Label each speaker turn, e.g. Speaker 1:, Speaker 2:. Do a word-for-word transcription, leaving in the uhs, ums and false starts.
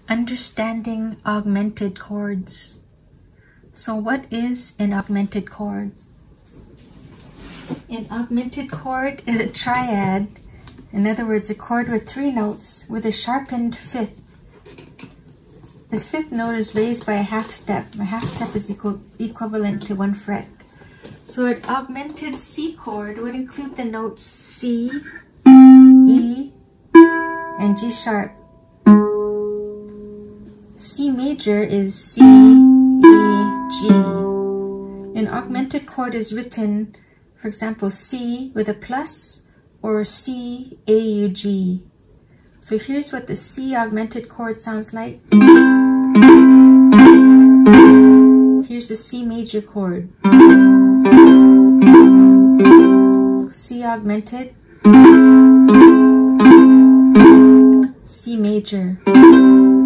Speaker 1: Understanding augmented chords. So what is an augmented chord? An augmented chord is a triad. In other words, a chord with three notes with a sharpened fifth. The fifth note is raised by a half step. A half step is equal, equivalent to one fret. So an augmented C chord would include the notes C, E, and G sharp. C major is C, E, G. An augmented chord is written, for example, C with a plus or C, A, U, G. So here's what the C augmented chord sounds like. Here's the C major chord. C augmented, C major.